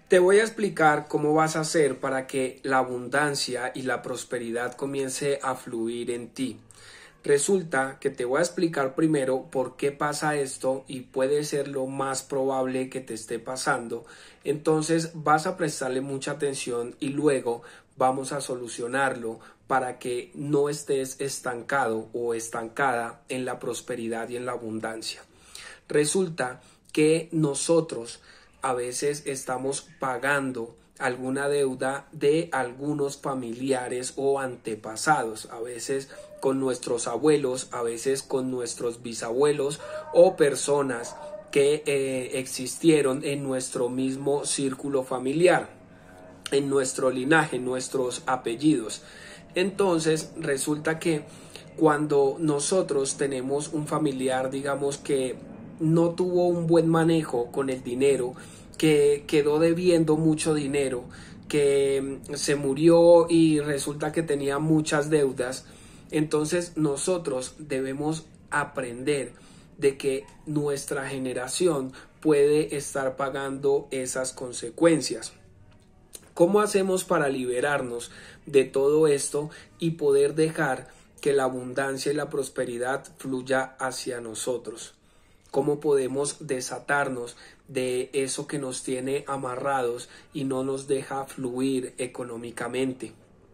Te voy a explicar cómo vas a hacer para que la abundancia y la prosperidad comience a fluir en ti. Resulta que te voy a explicar primero por qué pasa esto y puede ser lo más probable que te esté pasando. Entonces vas a prestarle mucha atención y luego vamos a solucionarlo para que no estés estancado o estancada en la prosperidad y en la abundancia. Resulta que nosotros a veces estamos pagando alguna deuda de algunos familiares o antepasados, a veces con nuestros abuelos, a veces con nuestros bisabuelos o personas que existieron en nuestro mismo círculo familiar, en nuestro linaje, en nuestros apellidos. Entonces resulta que cuando nosotros tenemos un familiar, digamos que no tuvo un buen manejo con el dinero, que quedó debiendo mucho dinero, que se murió y resulta que tenía muchas deudas, entonces nosotros debemos aprender de que nuestra generación puede estar pagando esas consecuencias. ¿Cómo hacemos para liberarnos de todo esto y poder dejar que la abundancia y la prosperidad fluya hacia nosotros? ¿Cómo podemos desatarnos de eso que nos tiene amarrados y no nos deja fluir económicamente?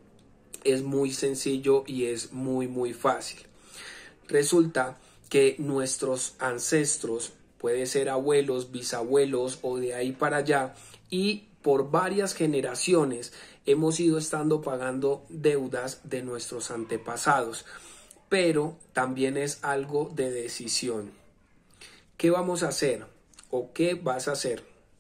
Es muy sencillo y es muy fácil. Resulta que nuestros ancestros, puede ser abuelos, bisabuelos o de ahí para allá, y por varias generaciones hemos ido estando pagando deudas de nuestros antepasados, pero también es algo de decisión. ¿Qué vamos a hacer? ¿O qué vas a hacer?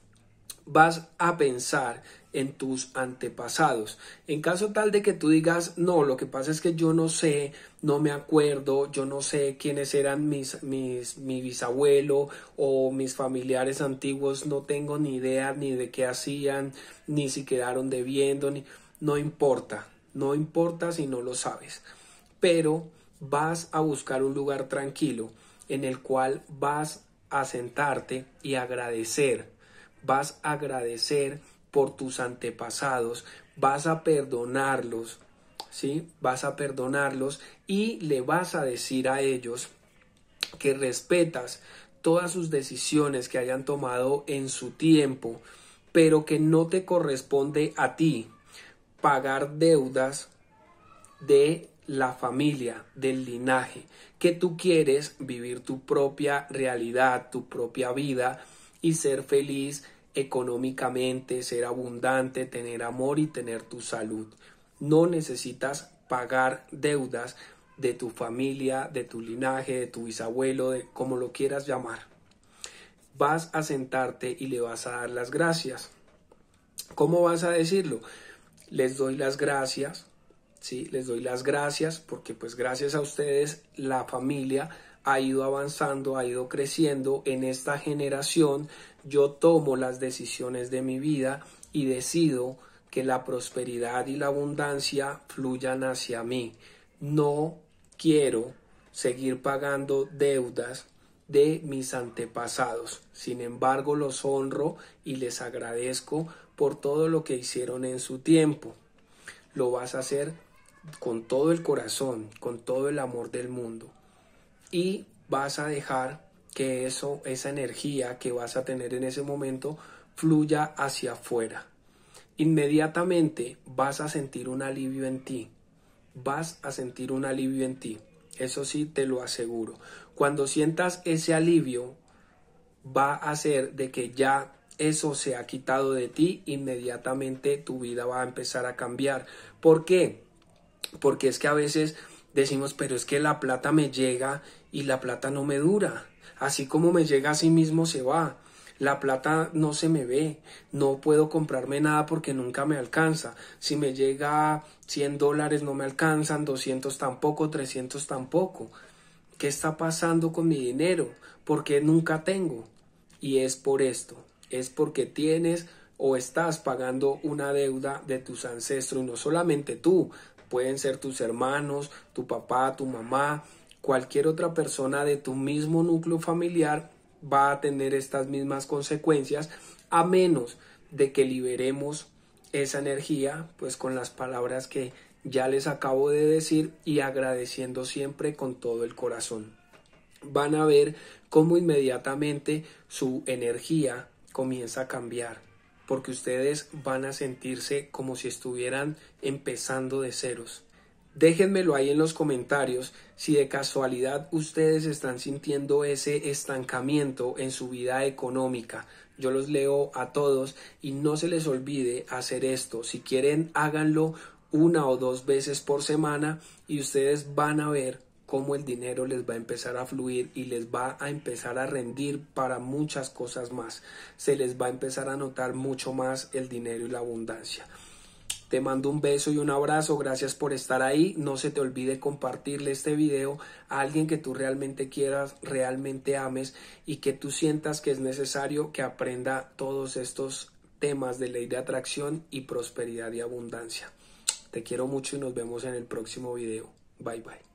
Vas a pensar en tus antepasados. En caso tal de que tú digas, no, lo que pasa es que yo no sé, no me acuerdo, yo no sé quiénes eran mi bisabuelo o mis familiares antiguos, no tengo ni idea ni de qué hacían, ni si quedaron debiendo, no importa, no importa si no lo sabes. Pero vas a buscar un lugar tranquilo en el cual vas a sentarte y agradecer. Vas a agradecer por tus antepasados, vas a perdonarlos, ¿sí? Vas a perdonarlos y le vas a decir a ellos que respetas todas sus decisiones que hayan tomado en su tiempo, pero que no te corresponde a ti pagar deudas de la familia, del linaje, que tú quieres vivir tu propia realidad, tu propia vida y ser feliz económicamente, ser abundante, tener amor y tener tu salud. No necesitas pagar deudas de tu familia, de tu linaje, de tu bisabuelo, de como lo quieras llamar. Vas a sentarte y le vas a dar las gracias. ¿Cómo vas a decirlo? Les doy las gracias. Sí, les doy las gracias porque pues gracias a ustedes la familia ha ido avanzando, ha ido creciendo. En esta generación yo tomo las decisiones de mi vida y decido que la prosperidad y la abundancia fluyan hacia mí. No quiero seguir pagando deudas de mis antepasados. Sin embargo, los honro y les agradezco por todo lo que hicieron en su tiempo. Lo vas a hacer con todo el corazón, con todo el amor del mundo, y vas a dejar que esa energía que vas a tener en ese momento fluya hacia afuera. Inmediatamente vas a sentir un alivio en ti, vas a sentir un alivio en ti, eso sí te lo aseguro. Cuando sientas ese alivio va a hacer de que ya eso se ha quitado de ti, inmediatamente tu vida va a empezar a cambiar. ¿Por qué? Porque es que a veces decimos, pero es que la plata me llega y la plata no me dura. Así como me llega a sí mismo se va. La plata no se me ve. No puedo comprarme nada porque nunca me alcanza. Si me llega $100 no me alcanzan, 200 tampoco, 300 tampoco. ¿Qué está pasando con mi dinero? ¿Por qué nunca tengo? Y es por esto. Es porque tienes o estás pagando una deuda de tus ancestros, y no solamente tú. Pueden ser tus hermanos, tu papá, tu mamá, cualquier otra persona de tu mismo núcleo familiar va a tener estas mismas consecuencias, a menos de que liberemos esa energía, pues con las palabras que ya les acabo de decir y agradeciendo siempre con todo el corazón. Van a ver cómo inmediatamente su energía comienza a cambiar, porque ustedes van a sentirse como si estuvieran empezando de ceros. Déjenmelo ahí en los comentarios si de casualidad ustedes están sintiendo ese estancamiento en su vida económica. Yo los leo a todos y no se les olvide hacer esto. Si quieren, háganlo 1 o 2 veces por semana y ustedes van a ver cómo el dinero les va a empezar a fluir y les va a empezar a rendir para muchas cosas más. Se les va a empezar a notar mucho más el dinero y la abundancia. Te mando un beso y un abrazo, gracias por estar ahí. No se te olvide compartirle este video a alguien que tú realmente quieras, realmente ames y que tú sientas que es necesario que aprenda todos estos temas de ley de atracción y prosperidad y abundancia. Te quiero mucho y nos vemos en el próximo video. Bye bye.